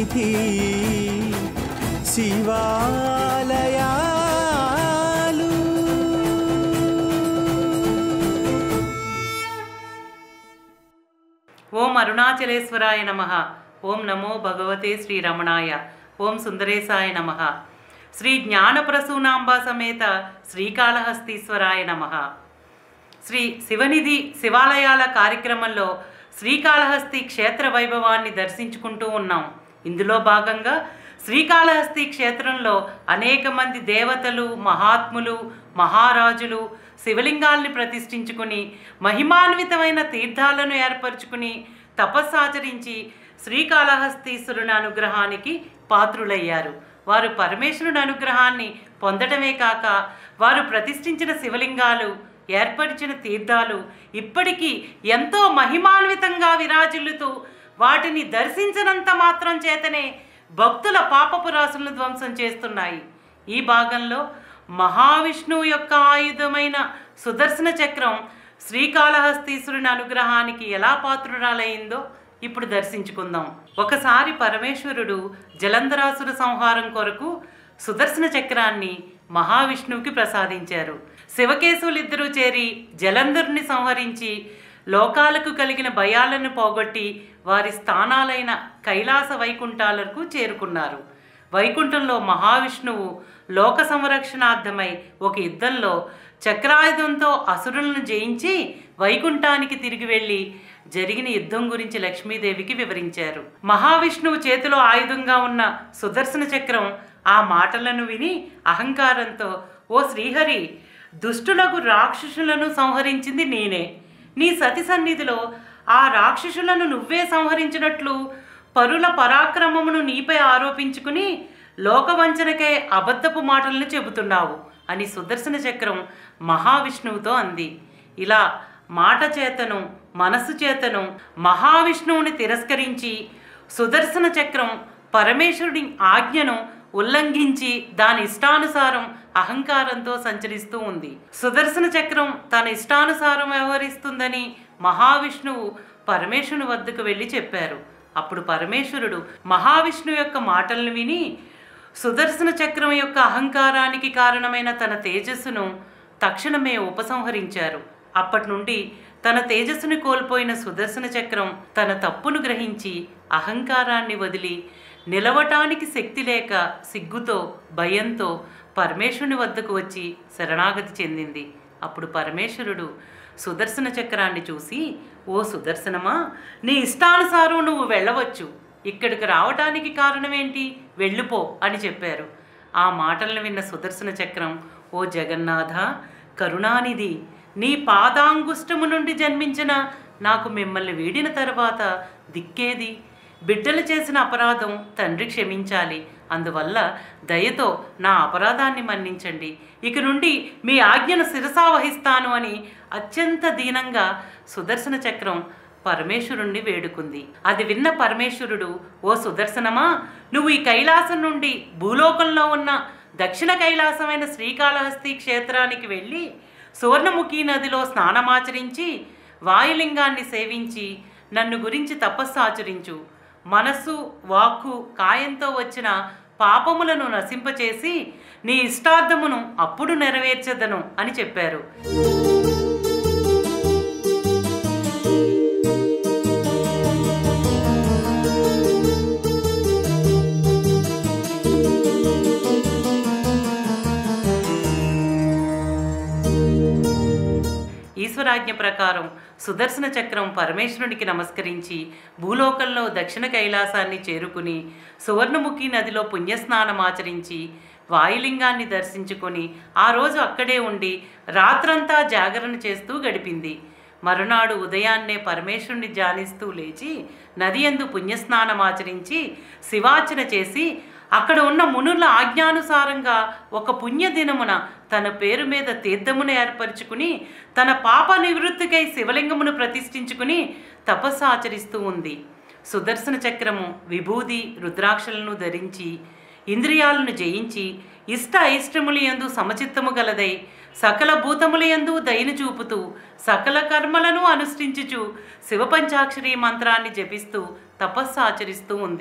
సన్నిధి శివాలయాలు. ఓం అరుణాచలేశ్వరాయ నమః. ఓం నమో భగవతే శ్రీరమణాయ. ఓం సుందరేశాయ నమః. శ్రీ జ్ఞానప్రసూనాంబ సమేత శ్రీకాళహస్తీశ్వరాయ నమః. శ్రీ శివనిధి శివాలయాల కార్యక్రమంలో శ్రీకాళహస్తి క్షేత్ర వైభవాన్ని దర్శించుకుంటూ ఉన్నాం. ఇందులో భాగంగా శ్రీకాళహస్తి క్షేత్రంలో అనేక మంది దేవతలు, మహాత్ములు, మహారాజులు శివలింగాల్ని ప్రతిష్ఠించుకుని మహిమాన్వితమైన తీర్థాలను ఏర్పరచుకుని తపస్సాచరించి శ్రీకాళహస్తీశ్వరుని అనుగ్రహానికి పాత్రులయ్యారు. వారు పరమేశ్వరుని అనుగ్రహాన్ని పొందటమే కాక వారు ప్రతిష్ఠించిన శివలింగాలు, ఏర్పరిచిన తీర్థాలు ఇప్పటికీ ఎంతో మహిమాన్వితంగా విరాజిల్లుతూ వాటిని దర్శించినంత మాత్రం చేతనే భక్తుల పాపపు రాశులను ధ్వంసం చేస్తున్నాయి. ఈ భాగంలో మహావిష్ణువు యొక్క ఆయుధమైన సుదర్శన చక్రం శ్రీకాళహస్తీశ్వరుని అనుగ్రహానికి ఎలా పాత్రురాలైందో ఇప్పుడు దర్శించుకుందాం. ఒకసారి పరమేశ్వరుడు జలంధరాసుర సంహారం కొరకు సుదర్శన చక్రాన్ని మహావిష్ణువుకి ప్రసాదించారు. శివకేశవులిద్దరూ చేరి జలంధరుని సంహరించి లోకాలకు కలిగిన భయాలను పోగొట్టి వారి స్థానాలైన కైలాస వైకుంఠాలకు చేరుకున్నారు. వైకుంఠంలో మహావిష్ణువు లోక సంరక్షణార్థమై ఒక యుద్ధంలో చక్రాయుధంతో అసురులను జయించి వైకుంఠానికి తిరిగి వెళ్ళి జరిగిన యుద్ధం గురించి లక్ష్మీదేవికి వివరించారు. మహావిష్ణువు చేతిలో ఆయుధంగా ఉన్న సుదర్శన చక్రం ఆ మాటలను విని అహంకారంతో, ఓ శ్రీహరి, దుష్టులకు రాక్షసులను సంహరించింది నేనే. నీ సతి సన్నిధిలో ఆ రాక్షసులను నువ్వే సంహరించినట్లు పరుల పరాక్రమమును నీపై ఆరోపించుకుని లోకవంచనకై అబద్ధపు మాటలను చెబుతున్నావు అని సుదర్శన చక్రం మహావిష్ణువుతో అంది. ఇలా మాట చేతను మనసు చేతను మహావిష్ణువుని తిరస్కరించి సుదర్శన చక్రం పరమేశ్వరుడి ఆజ్ఞను ఉల్లంఘించి దాని ఇష్టానుసారం అహంకారంతో సంచరిస్తూ ఉంది. సుదర్శన చక్రం తన ఇష్టానుసారం వ్యవహరిస్తుందని మహావిష్ణువు పరమేశ్వరుని వద్దకు వెళ్ళి చెప్పారు. అప్పుడు పరమేశ్వరుడు మహావిష్ణువు యొక్క మాటలను విని సుదర్శన చక్రం యొక్క అహంకారానికి కారణమైన తన తేజస్సును తక్షణమే ఉపసంహరించారు. అప్పటి నుండి తన తేజస్సుని కోల్పోయిన సుదర్శన చక్రం తన తప్పును గ్రహించి అహంకారాన్ని వదిలి నిలవటానికి శక్తి లేక సిగ్గుతో భయంతో పరమేశ్వరుని వద్దకు వచ్చి శరణాగతి చెందింది. అప్పుడు పరమేశ్వరుడు సుదర్శన చక్రాన్ని చూసి, ఓ సుదర్శనమా, నీ ఇష్టానుసారం నువ్వు వెళ్ళవచ్చు. ఇక్కడికి రావటానికి కారణమేంటి? వెళ్ళిపో అని చెప్పారు. ఆ మాటలను విన్న సుదర్శన చక్రం, ఓ జగన్నాథ, కరుణానిధి, నీ పాదాంగుష్టము నుండి జన్మించిన నాకు మిమ్మల్ని వీడిన తర్వాత దిక్కేది? బిడ్డలు చేసిన అపరాధం తండ్రి క్షమించాలి. అందువల్ల దయతో నా అపరాధాన్ని మన్నించండి. ఇక నుండి మీ ఆజ్ఞను శిరసావహిస్తాను అని అత్యంత దీనంగా సుదర్శన చక్రం పరమేశ్వరుణ్ణి వేడుకుంది. అది విన్న పరమేశ్వరుడు, ఓ సుదర్శనమా, నువ్వు ఈ కైలాసం నుండి భూలోకంలో ఉన్న దక్షిణ కైలాసమైన శ్రీకాళహస్తి క్షేత్రానికి వెళ్ళి సువర్ణముఖి నదిలో స్నానమాచరించి వాయులింగాన్ని సేవించి నన్ను గురించి తపస్సు ఆచరించు. మనస్సు, వాక్కు, కాయంతో వచ్చిన పాపములను నశింపచేసి నీ ఇష్టార్థమును అప్పుడు నెరవేర్చెదను అని చెప్పారు. ఈశ్వరాజ్ఞ ప్రకారం సుదర్శన చక్రం పరమేశ్వరునికి నమస్కరించి భూలోకంలో దక్షిణ కైలాసాన్ని చేరుకుని సువర్ణముఖి నదిలో పుణ్యస్నానమాచరించి వాయులింగాన్ని దర్శించుకొని ఆ రోజు అక్కడే ఉండి రాత్రంతా జాగరణ చేస్తూ గడిపింది. మరునాడు ఉదయాన్నే పరమేశ్వరుని ధ్యానిస్తూ లేచి నది యందు పుణ్యస్నానమాచరించి శివార్చన చేసి అక్కడ ఉన్న మునుల ఆజ్ఞానుసారంగా ఒక పుణ్యదినమున తన పేరు మీద తీర్థమును ఏర్పరచుకుని తన పాప నివృత్తికై శివలింగమును ప్రతిష్ఠించుకుని తపస్సు ఆచరిస్తూ ఉంది. సుదర్శన చక్రము విభూది రుద్రాక్షలను ధరించి ఇంద్రియాలను జయించి ఇష్ట అయిష్టముల యందు సమచిత్తము గలదై సకల భూతముల యందు దయను చూపుతూ సకల కర్మలను అనుష్ఠించుచు శివపంచాక్షరి మంత్రాన్ని జపిస్తూ తపస్సు ఆచరిస్తూ ఉంది.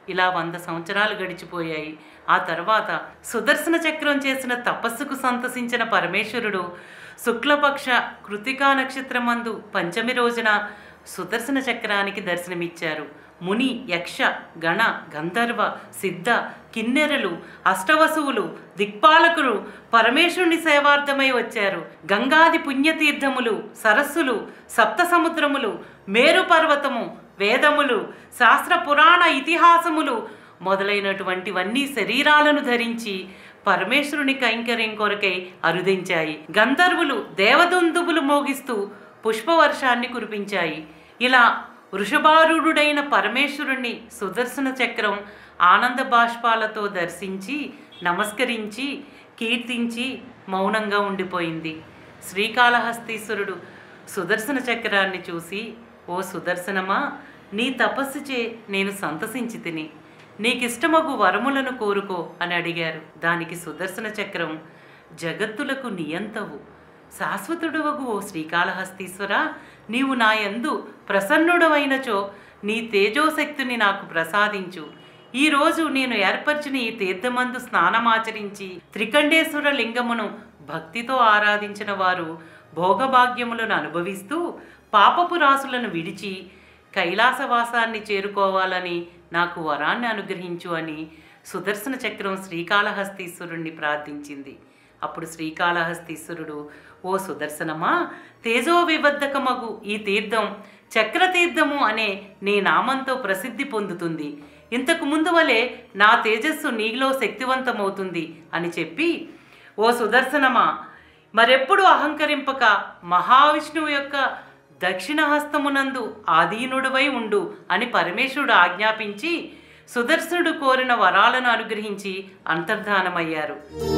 ఇలా 100 సంవత్సరాలు గడిచిపోయాయి. ఆ తర్వాత సుదర్శన చక్రం చేసిన తపస్సుకు సంతసించిన పరమేశ్వరుడు శుక్లపక్ష కృతికా నక్షత్రమందు పంచమి రోజున సుదర్శన చక్రానికి దర్శనమిచ్చారు. ముని, యక్ష, గణ, గంధర్వ, సిద్ధ, కిన్నెరలు, అష్టవసువులు, దిక్పాలకులు పరమేశ్వరుని సేవార్థమై వచ్చారు. గంగాది పుణ్యతీర్థములు, సరస్సులు, సప్త సముద్రములు, మేరు పర్వతము, వేదములు, శాస్త్ర పురాణ ఇతిహాసములు మొదలైనటువంటివన్నీ శరీరాలను ధరించి పరమేశ్వరుని కైంకర్యం కొరకై అరుదించాయి. గంధర్వులు దేవదుందుబులు మోగిస్తూ పుష్పవర్షాన్ని కురిపించాయి. ఇలా వృషభారూఢుడైన పరమేశ్వరుణ్ణి సుదర్శన చక్రం ఆనంద బాష్పాలతో దర్శించి నమస్కరించి కీర్తించి మౌనంగా ఉండిపోయింది. శ్రీకాళహస్తీశ్వరుడు సుదర్శన చక్రాన్ని చూసి, ఓ సుదర్శనమా, నీ తపస్సుచే నేను సంతసించి తిని, నీకిష్టమగు వరములను కోరుకో అని అడిగారు. దానికి సుదర్శన చక్రం, జగత్తులకు నియంతవు శాశ్వతుడవగు ఓ శ్రీకాళహస్తీశ్వర, నీవు నా యందు ప్రసన్నుడవైనచో నీ తేజోశక్తిని నాకు ప్రసాదించు. ఈరోజు నేను ఏర్పరిచిన ఈ తీర్థమందు స్నానమాచరించి త్రికండేశ్వర లింగమును భక్తితో ఆరాధించిన వారు భోగభాగ్యములను అనుభవిస్తూ పాపపు రాసులను విడిచి కైలాసవాసాన్ని చేరుకోవాలని నాకు వరాన్ని అనుగ్రహించు అని సుదర్శన చక్రం శ్రీకాళహస్తీశ్వరుణ్ణి ప్రార్థించింది. అప్పుడు శ్రీకాళహస్తీశ్వరుడు, ఓ సుదర్శనమా, తేజో వివర్ధకమగు ఈ తీర్థం చక్రతీర్థము అనే నీ నామంతో ప్రసిద్ధి పొందుతుంది. ఇంతకు ముందు వలె నా తేజస్సు నీలో శక్తివంతమవుతుంది అని చెప్పి, ఓ సుదర్శనమా, మరెప్పుడు అహంకరింపక మహావిష్ణువు యొక్క దక్షిణ హస్తమునందు ఆధీనుడివై ఉండు అని పరమేశ్వరుడు ఆజ్ఞాపించి సుదర్శనుడు కోరిన వరాలను అనుగ్రహించి అంతర్ధానమయ్యారు.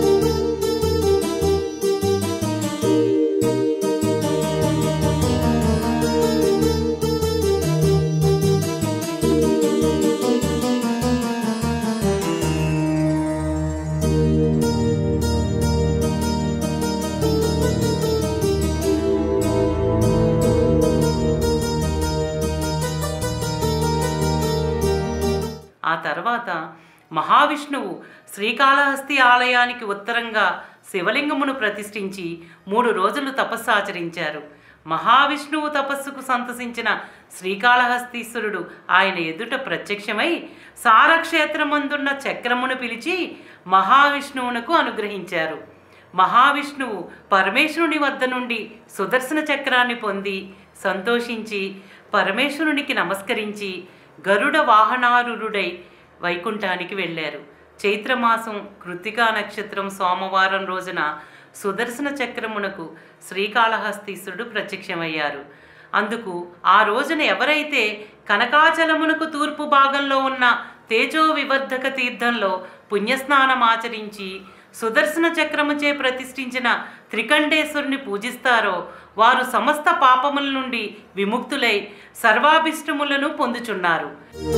ఆ తర్వాత మహావిష్ణువు శ్రీకాళహస్తి ఆలయానికి ఉత్తరంగా శివలింగమును ప్రతిష్ఠించి 3 రోజులు తపస్సు ఆచరించారు. మహావిష్ణువు తపస్సుకు సంతసించిన శ్రీకాళహస్తీశ్వరుడు ఆయన ఎదుట ప్రత్యక్షమై సారక్షేత్రమందున్న చక్రమును పిలిచి మహావిష్ణువునకు అనుగ్రహించారు. మహావిష్ణువు పరమేశ్వరుని వద్ద నుండి సుదర్శన చక్రాన్ని పొంది సంతోషించి పరమేశ్వరునికి నమస్కరించి గరుడ వాహనారూఢుడై వైకుంఠానికి వెళ్ళారు. చైత్రమాసం కృత్తికా నక్షత్రం సోమవారం రోజున సుదర్శన చక్రమునకు శ్రీకాళహస్తీశ్వరుడు ప్రత్యక్షమయ్యారు. అందుకు ఆ రోజున ఎవరైతే కనకాచలమునకు తూర్పు భాగంలో ఉన్న తేజో వివర్ధక తీర్థంలో పుణ్యస్నానం ఆచరించి సుదర్శన చక్రముచే ప్రతిష్ఠించిన త్రికండేశ్వరుని పూజిస్తారో వారు సమస్త పాపముల నుండి విముక్తులై సర్వాభిష్టములను పొందుచున్నారు.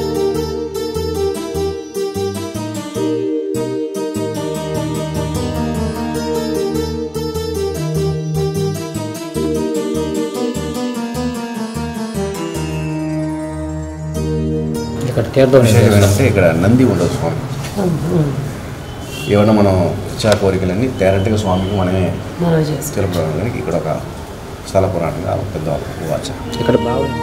ఇక్కడ నంది ఉండదు స్వామి. ఏమన్నా మనం ఇచ్చా కోరికలన్నీ డైరెక్ట్గా స్వామికి మనమే తెలుపుకోవడానికి ఇక్కడ ఒక స్థల పురాణంగా పెద్ద వాచ ఇక్కడ బాగుంది.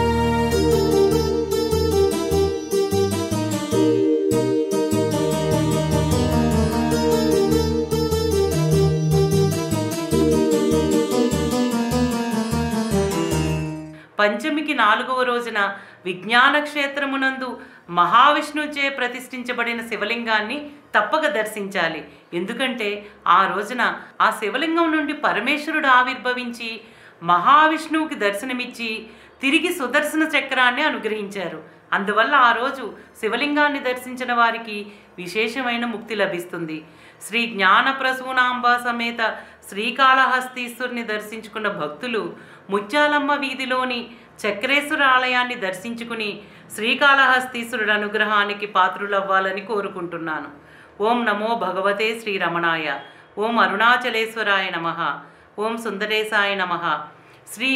పంచమికి 4వ రోజున విజ్ఞాన క్షేత్రమునందు మహావిష్ణువుచే ప్రతిష్ఠించబడిన శివలింగాన్ని తప్పక దర్శించాలి. ఎందుకంటే ఆ రోజున ఆ శివలింగం నుండి పరమేశ్వరుడు ఆవిర్భవించి మహావిష్ణువుకి దర్శనమిచ్చి తిరిగి సుదర్శన చక్రాన్ని అనుగ్రహించారు. అందువల్ల ఆ రోజు శివలింగాన్ని దర్శించిన వారికి విశేషమైన ముక్తి లభిస్తుంది. శ్రీ జ్ఞానప్రసూనాంబ సమేత శ్రీకాళహస్తీశ్వరుని దర్శించుకున్న భక్తులు ముత్యాలమ్మ వీధిలోని చక్రేశ్వర ఆలయాన్ని దర్శించుకుని శ్రీకాళహస్తీశ్వరుడు అనుగ్రహానికి పాత్రులవ్వాలని కోరుకుంటున్నాను. ఓం నమో భగవతే శ్రీరమణాయ. ఓం అరుణాచలేశ్వరాయ నమః. ఓం సుందరేశాయ నమః. శ్రీ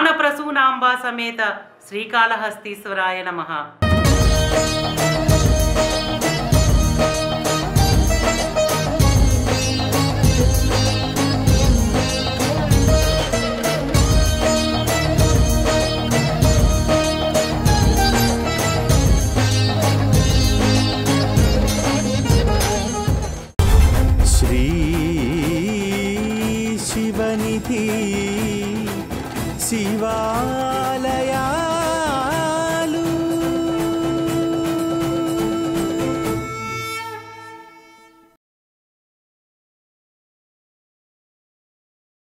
జ్ఞానప్రసూనాంబ సమేత శ్రీకాళహస్తీశ్వరాయ నమః. సన్నిధి శివాలయా